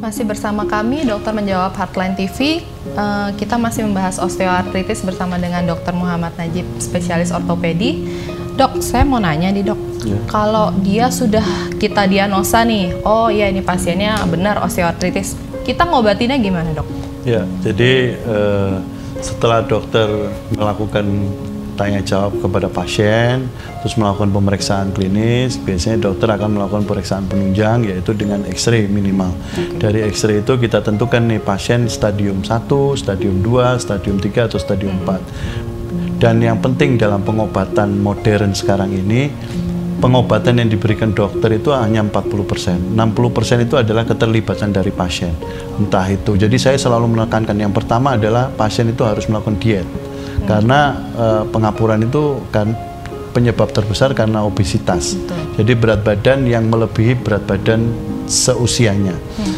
Masih bersama kami, Dokter Menjawab Heartline TV. Kita masih membahas osteoartritis bersama dengan Dr. Muhammad Najib, spesialis ortopedi. Dok, saya mau nanya nih dok, kalau dia sudah kita diagnosa nih, oh iya ini pasiennya benar osteoartritis, kita ngobatinnya gimana dok? Ya, jadi setelah dokter melakukan tanya jawab kepada pasien, terus melakukan pemeriksaan klinis, biasanya dokter akan melakukan pemeriksaan penunjang, yaitu dengan X-ray minimal. Dari X-ray itu kita tentukan nih pasien stadium 1, stadium 2, stadium 3, atau stadium 4. Dan yang penting dalam pengobatan modern sekarang ini, pengobatan yang diberikan dokter itu hanya 40%. 60% itu adalah keterlibatan dari pasien. Entah itu, jadi saya selalu menekankan yang pertama adalah pasien itu harus melakukan diet. Karena pengapuran itu kan penyebab terbesar karena obesitas. Jadi berat badan yang melebihi berat badan seusianya.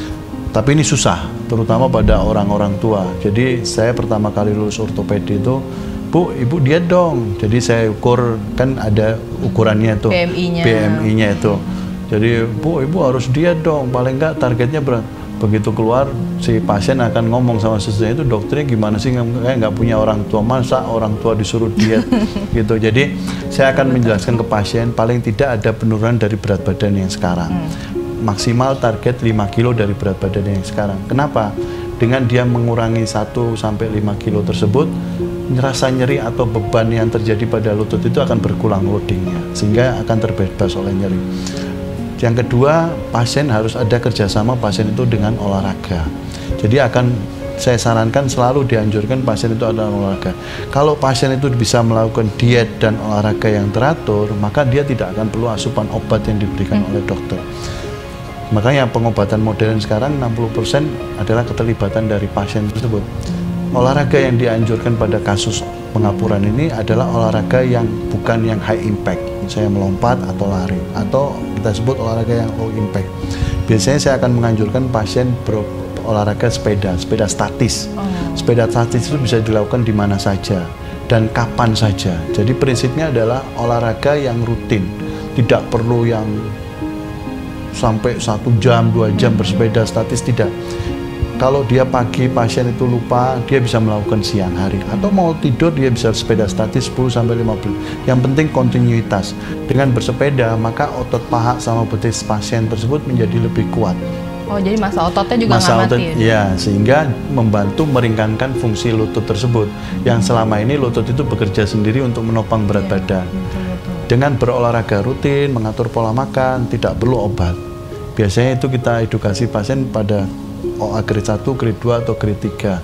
Tapi ini susah, terutama pada orang-orang tua. Jadi saya pertama kali lulus ortopedi itu, Bu, Ibu diet dong. Jadi saya ukur, kan ada ukurannya itu, BMI-nya itu. Jadi Bu, Ibu harus diet dong, paling enggak targetnya berat. Begitu keluar, si pasien akan ngomong sama susternya, itu dokternya gimana sih, kayak nggak punya orang tua, masa orang tua disuruh diet gitu. Jadi saya akan menjelaskan ke pasien paling tidak ada penurunan dari berat badan yang sekarang, maksimal target 5 kilo dari berat badan yang sekarang. Kenapa? Dengan dia mengurangi 1-5 kilo tersebut, rasa nyeri atau beban yang terjadi pada lutut itu akan berkurang loadingnya, sehingga akan terbebas oleh nyeri. Yang kedua, pasien harus ada kerjasama pasien itu dengan olahraga. Jadi saya sarankan selalu dianjurkan pasien itu ada olahraga. Kalau pasien itu bisa melakukan diet dan olahraga yang teratur, maka dia tidak akan perlu asupan obat yang diberikan oleh dokter. Makanya pengobatan modern sekarang 60% adalah keterlibatan dari pasien tersebut. Olahraga yang dianjurkan pada kasus pengapuran ini adalah olahraga yang bukan yang high impact, misalnya melompat atau lari, atau kita sebut olahraga yang low impact. Biasanya saya akan menganjurkan pasien berolahraga sepeda statis. Sepeda statis itu bisa dilakukan di mana saja dan kapan saja. Jadi prinsipnya adalah olahraga yang rutin, tidak perlu yang sampai 1 jam, 2 jam bersepeda statis, tidak. Kalau dia pagi pasien itu lupa, dia bisa melakukan siang hari, atau mau tidur dia bisa sepeda statis 10-15. Yang penting kontinuitas. Dengan bersepeda maka otot paha sama betis pasien tersebut menjadi lebih kuat. Oh, jadi masa ototnya juga nggak mati ya? Sehingga membantu meringankan fungsi lutut tersebut yang selama ini lutut itu bekerja sendiri untuk menopang berat badan. Dengan berolahraga rutin, mengatur pola makan, tidak perlu obat. Biasanya itu kita edukasi pasien pada grade 1, grade 2, atau grade 3.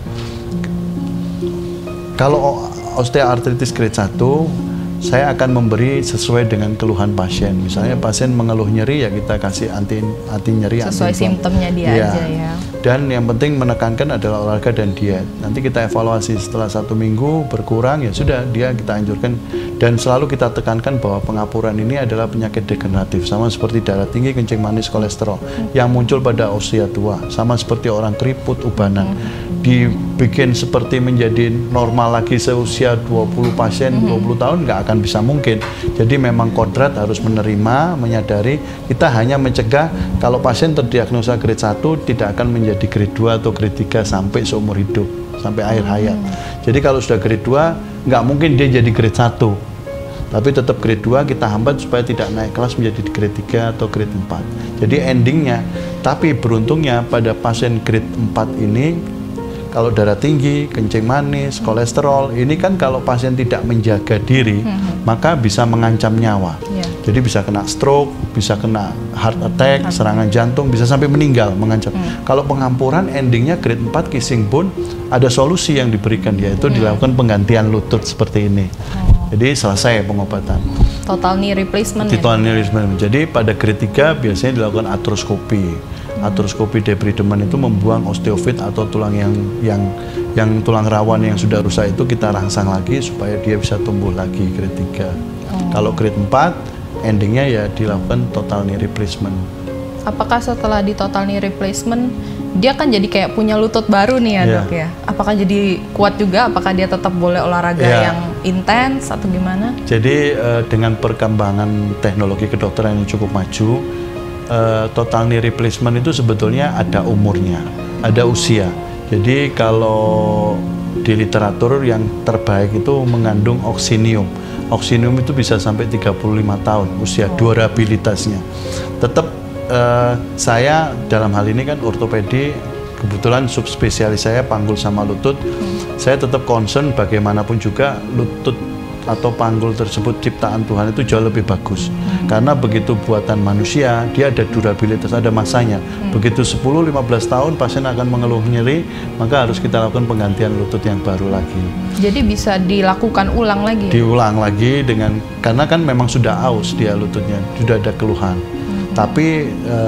Kalau osteoartritis grade 1, saya akan memberi sesuai dengan keluhan pasien. Misalnya pasien mengeluh nyeri, ya kita kasih anti nyeri. Sesuai simptomnya dia aja ya. Dan yang penting menekankan adalah olahraga dan diet. Nanti kita evaluasi setelah 1 minggu berkurang, ya sudah, kita anjurkan. Dan selalu kita tekankan bahwa pengapuran ini adalah penyakit degeneratif, sama seperti darah tinggi, kencing manis, kolesterol yang muncul pada usia tua, sama seperti orang keriput, ubanan. Dibikin seperti menjadi normal lagi seusia 20 pasien, 20 tahun nggak akan bisa mungkin. Jadi memang kodrat harus menerima, menyadari kita hanya mencegah kalau pasien terdiagnosa grade 1 tidak akan menjadi grade 2 atau grade 3 sampai seumur hidup, sampai akhir hayat. Jadi kalau sudah grade 2 nggak mungkin dia jadi grade 1. Tapi tetap grade 2 kita hambat supaya tidak naik kelas menjadi grade 3 atau grade 4. Jadi endingnya, tapi beruntungnya pada pasien grade 4 ini, kalau darah tinggi, kencing manis, kolesterol, ini kan kalau pasien tidak menjaga diri, maka bisa mengancam nyawa. Jadi bisa kena stroke, bisa kena heart attack, serangan jantung, bisa sampai meninggal, mengancam. Kalau pengampuran endingnya grade 4 kissing bone, ada solusi yang diberikan, yaitu dilakukan penggantian lutut seperti ini. Jadi selesai pengobatan. Total knee replacement. Total knee replacement. Jadi pada grade 3 biasanya dilakukan artroskopi. Artroskopi debridement itu membuang osteofit atau tulang yang tulang rawan yang sudah rusak itu kita rangsang lagi supaya dia bisa tumbuh lagi grade 3. Kalau grade 4 endingnya ya dilakukan total knee replacement. Apakah setelah di total knee replacement dia kan jadi kayak punya lutut baru nih ya dok ya? Apakah jadi kuat juga? Apakah dia tetap boleh olahraga yang intens atau gimana? Jadi dengan perkembangan teknologi kedokteran yang cukup maju, total knee replacement itu sebetulnya ada umurnya, ada usia. Jadi kalau di literatur yang terbaik itu mengandung oxinium. Oxinium itu bisa sampai 35 tahun usia durabilitasnya. Tetap saya dalam hal ini kan ortopedi, kebetulan subspesialis saya panggul sama lutut. Saya tetap concern bagaimanapun juga lutut atau panggul tersebut ciptaan Tuhan itu jauh lebih bagus. Karena begitu buatan manusia, dia ada durabilitas, ada masanya. Begitu 10-15 tahun pasien akan mengeluh nyeri, maka harus kita lakukan penggantian lutut yang baru lagi. Jadi bisa dilakukan ulang lagi? Diulang lagi karena kan memang sudah aus dia lututnya, sudah ada keluhan. Tapi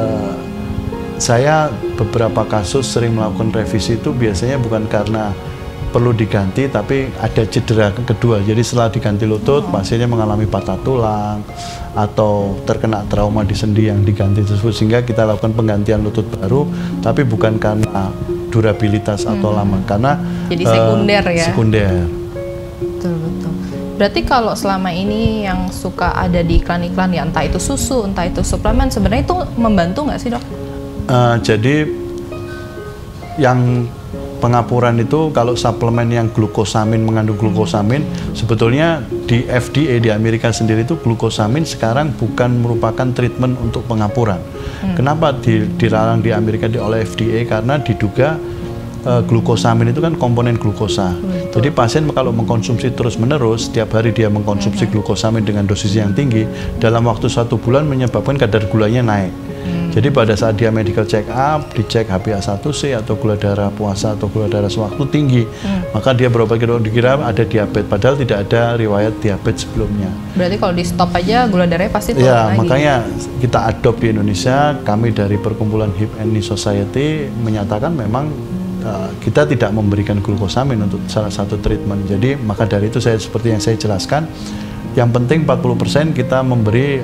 saya beberapa kasus sering melakukan revisi itu biasanya bukan karena perlu diganti, tapi ada cedera kedua. Jadi setelah diganti lutut, pasiennya mengalami patah tulang atau terkena trauma di sendi yang diganti tersebut, sehingga kita lakukan penggantian lutut baru, tapi bukan karena durabilitas atau lama, karena jadi sekunder ya. Sekunder. Betul. Berarti kalau selama ini yang suka ada di iklan-iklan ya, entah itu susu, entah itu suplemen, sebenarnya itu membantu nggak sih, Dok? Jadi yang pengapuran itu kalau suplemen yang glukosamin mengandung glukosamin, sebetulnya di FDA di Amerika sendiri itu glukosamin sekarang bukan merupakan treatment untuk pengapuran. Kenapa dilarang di Amerika oleh FDA? Karena diduga glukosamin itu kan komponen glukosa. Jadi pasien kalau mengkonsumsi terus-menerus, setiap hari dia mengkonsumsi glukosamin dengan dosis yang tinggi, dalam waktu 1 bulan menyebabkan kadar gulanya naik. Jadi pada saat dia medical check up, dicek HbA1c atau gula darah puasa atau gula darah sewaktu tinggi, maka dia berobat dikira ada diabetes, padahal tidak ada riwayat diabetes sebelumnya. Berarti kalau di stop aja gula darahnya pasti turun lagi. Makanya kita adopt di Indonesia, kami dari Perkumpulan Hip and Knee Society menyatakan memang kita tidak memberikan glukosamin untuk salah satu treatment. Jadi maka dari itu seperti yang saya jelaskan, yang penting 40% kita memberi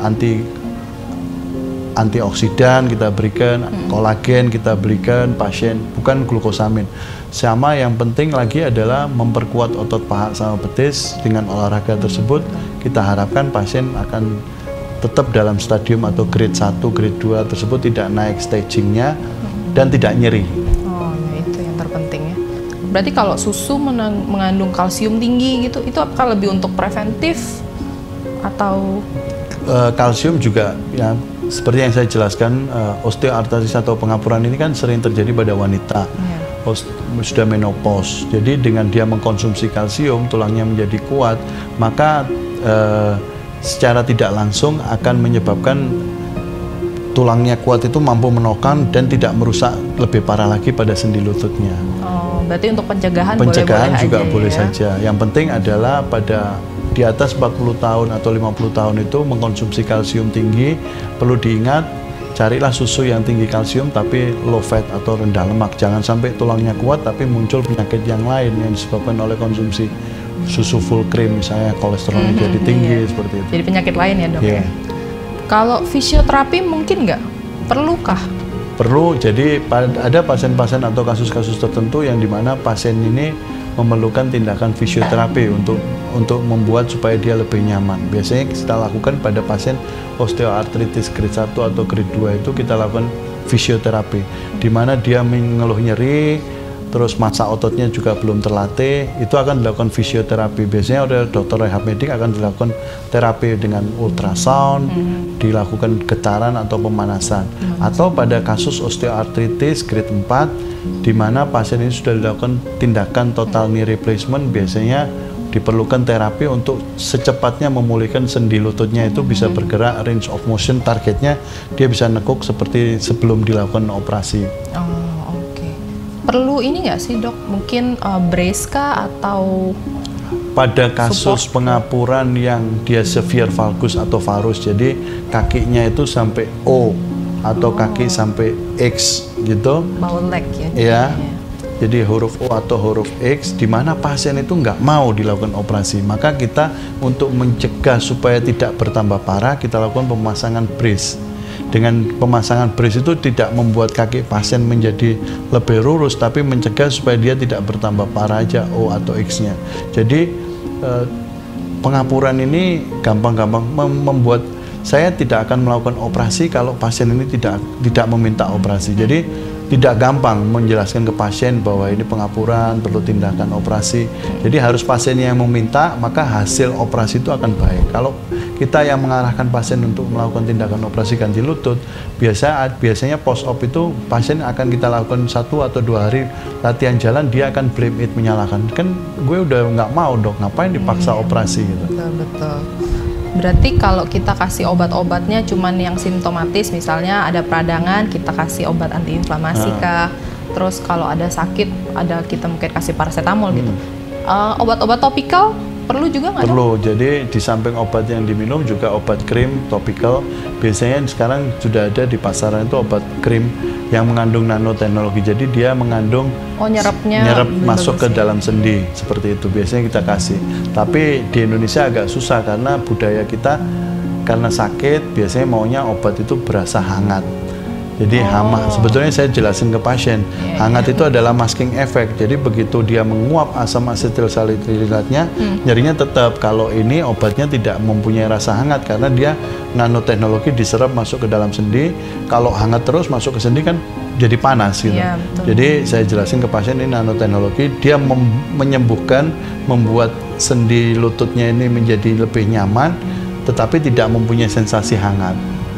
antioksidan kita berikan, kolagen kita berikan pasien, bukan glukosamin. Sama yang penting lagi adalah memperkuat otot paha sama betis dengan olahraga tersebut. Kita harapkan pasien akan tetap dalam stadium atau grade 1, grade 2 tersebut, tidak naik stagingnya dan tidak nyeri. Oh, ya itu yang terpenting ya. Berarti kalau susu mengandung kalsium tinggi gitu, itu apakah lebih untuk preventif atau? Kalsium juga ya, seperti yang saya jelaskan, osteoartritis atau pengapuran ini kan sering terjadi pada wanita sudah menopause. Jadi dengan dia mengkonsumsi kalsium, tulangnya menjadi kuat, maka secara tidak langsung akan menyebabkan tulangnya kuat itu mampu menokang dan tidak merusak lebih parah lagi pada sendi lututnya. Oh, berarti untuk pencegahan juga boleh boleh ya? saja. Yang penting adalah pada di atas 40 tahun atau 50 tahun itu mengkonsumsi kalsium tinggi. Perlu diingat, carilah susu yang tinggi kalsium tapi low fat atau rendah lemak. Jangan sampai tulangnya kuat tapi muncul penyakit yang lain yang disebabkan oleh konsumsi susu full cream, misalnya kolesterolnya jadi tinggi, seperti itu. Jadi penyakit lain ya, Dok? Yeah. Kalau fisioterapi mungkin nggak? Perlukah? Perlu. Jadi ada pasien-pasien atau kasus-kasus tertentu yang dimana pasien ini memerlukan tindakan fisioterapi untuk membuat supaya dia lebih nyaman. Biasanya kita lakukan pada pasien osteoartritis grade 1 atau grade 2 itu kita lakukan fisioterapi, di mana dia mengeluh nyeri, terus massa ototnya juga belum terlatih, itu akan dilakukan fisioterapi. Biasanya oleh dokter rehab medik akan dilakukan terapi dengan ultrasound, dilakukan getaran atau pemanasan. Atau pada kasus osteoartritis grade 4, di mana pasien ini sudah dilakukan tindakan total knee replacement, biasanya diperlukan terapi untuk secepatnya memulihkan sendi lututnya itu bisa bergerak, range of motion, targetnya dia bisa nekuk seperti sebelum dilakukan operasi. Oh, oke. Perlu ini nggak sih, Dok? Mungkin brace kah atau pada kasus pengapuran yang dia severe valgus atau varus, jadi kakinya itu sampai O atau kaki sampai X gitu. Bow leg ya? Iya. Jadi huruf O atau huruf X, di mana pasien itu nggak mau dilakukan operasi, maka kita untuk mencegah supaya tidak bertambah parah, kita lakukan pemasangan brace. Dengan pemasangan brace itu tidak membuat kaki pasien menjadi lebih lurus, tapi mencegah supaya dia tidak bertambah parah aja O atau X-nya. Jadi pengapuran ini gampang-gampang membuat saya tidak akan melakukan operasi kalau pasien ini tidak meminta operasi. Jadi tidak gampang menjelaskan ke pasien bahwa ini pengapuran, perlu tindakan operasi. Jadi harus pasien yang meminta, maka hasil operasi itu akan baik. Kalau kita yang mengarahkan pasien untuk melakukan tindakan operasi ganti lutut, biasanya post-op itu pasien akan kita lakukan 1 atau 2 hari latihan jalan, dia akan blame it, menyalahkan. Kan gue udah nggak mau dok, ngapain dipaksa operasi gitu. Betul. Berarti kalau kita kasih obat-obatnya cuman yang simptomatis, misalnya ada peradangan, kita kasih obat antiinflamasi kah? Terus kalau ada sakit, kita mungkin kasih paracetamol gitu. Obat-obat topikal perlu juga nggak? Perlu. Jadi di samping obat yang diminum juga obat krim topikal. Biasanya sekarang sudah ada di pasaran itu obat krim yang mengandung nanoteknologi. Jadi dia mengandung nyerap masuk ke dalam sendi, seperti itu. Biasanya kita kasih. Tapi di Indonesia agak susah karena budaya kita karena sakit biasanya maunya obat itu berasa hangat. Jadi sebetulnya saya jelasin ke pasien, hangat itu adalah masking effect. Jadi begitu dia menguap asam asetil salisilatnya, nyerinya tetap. Kalau ini obatnya tidak mempunyai rasa hangat karena dia nanoteknologi diserap masuk ke dalam sendi. Kalau hangat terus masuk ke sendi kan jadi panas gitu. Ya, jadi saya jelasin ke pasien ini nanoteknologi, dia menyembuhkan, membuat sendi lututnya ini menjadi lebih nyaman, tetapi tidak mempunyai sensasi hangat.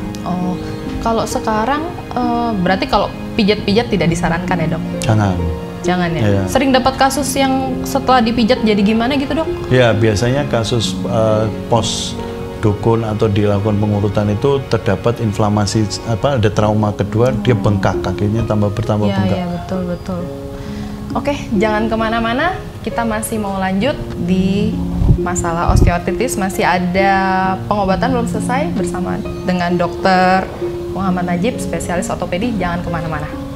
Kalau sekarang berarti kalau pijat-pijat tidak disarankan ya dok? Jangan ya? Ya. Sering dapat kasus yang setelah dipijat jadi gimana gitu dok? Ya biasanya kasus pos dukun atau dilakukan pengurutan itu terdapat inflamasi, ada trauma kedua, dia bengkak, kakinya bertambah bengkak. Iya betul. Oke, jangan kemana-mana, kita masih mau lanjut di masalah osteoartritis, masih ada pengobatan belum selesai bersama dengan Dr. Muhammad Najib, spesialis ortopedi. Jangan kemana-mana.